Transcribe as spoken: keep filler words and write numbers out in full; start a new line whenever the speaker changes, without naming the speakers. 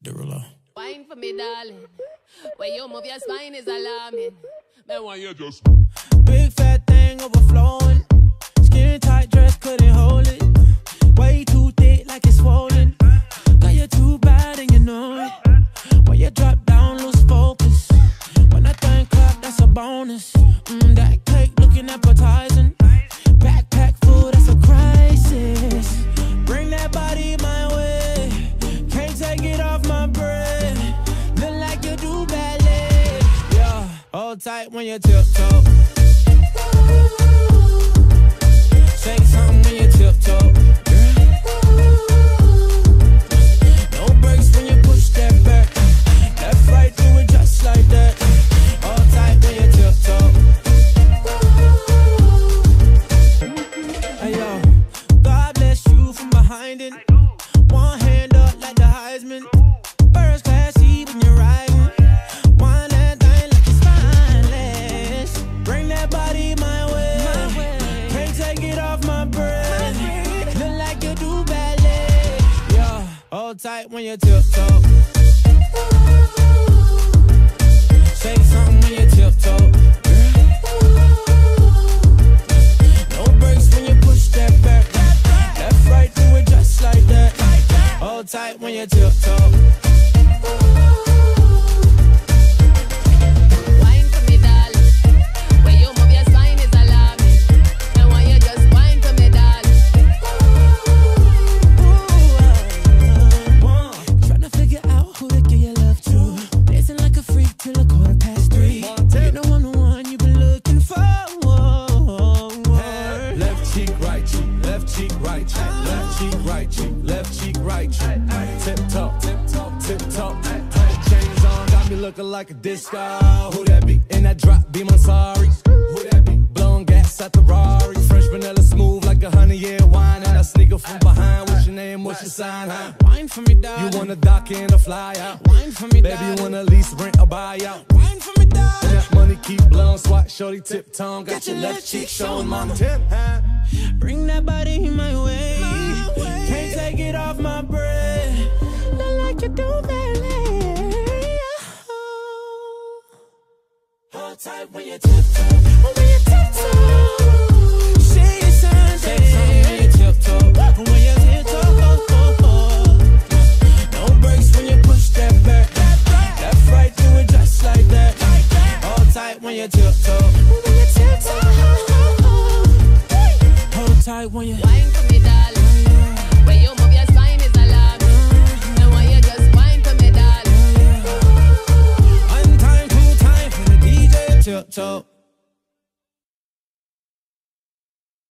Derulo.
Wine for me, darling. When you move your spine is alarming.
Man, why you just
Big fat thing overflowing. Skin tight dress couldn't hold it. Way too thick like it's swollen. Got you too bad and you know it. When you drop down, lose focus. When that thing clap, that's a bonus. Mm, that cake looking appetizing. Backpack food, that's a crisis. Bring that body my way. Can't take it off my bread. Look like you do ballet. Yeah, hold tight when you tiptoe. Shake something when you tiptoe. No brakes when you push that back. Left, right, do it just like that. Hold tight when you tiptoe. Hey yo, God bless you from behind it. One hand up like the Heisman. First class seat when you're riding. One that thing like it's spineless. Bring that body my way. Can't take it off my breath. Look like you do ballet. Yeah, hold tight when you tiptoe. Shake something when you tiptoe. No brakes when you push that back. Left, right, do it just like that. Hold tight when you tiptoe.
Wine for me, darling. When you move your spine is alarming. And why you just wine for me, darling.
Tryna figure out who to give your love to. Dancing like a freak till a quarter past three. You know I'm the one you've been looking for.
Left cheek, right cheek, left cheek, right cheek, left cheek, right cheek, left cheek, right cheek. Tip top, tip top, tip top. Chains on, got me looking like a disco. Who that be? In that drop, be my sorry. Who that be? Blowing gas at the Rari. Fresh vanilla smooth like a honey year wine. And I sneak up from behind. What's your name? What's your sign? Huh?
Wine for me, darling.
You wanna dock in or fly out?
Wine for me,
Baby,
darling.
you wanna lease, rent, or buy out?
Wine for me, darling.
And that money keep blowing, swat, shorty, tip tongue. Got your left cheek showing, mama. Tip, huh?
Bring that body my way. my way. Can't take it off my breath. Look like you do ballet. Hold tight when you tiptoe. When you tiptoe. Say your sign, say something when you tiptoe. When you tiptoe. No brakes when you push that back. Left, right, do it just like that. Hold tight when you tiptoe. When you tiptoe. Hold tight when you
Wine for me, darling. When you move your spine is alarming. And why you just wine for me, darling.
one time, two time for the D J tiptoe.